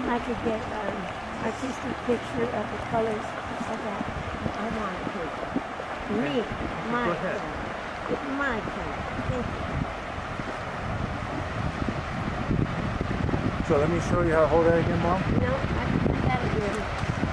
I could get an artistic picture of the colors of that. I want to. Me, my color. With my color. Thank you. So let me show you how to hold that again, Mom. No, I got it ready.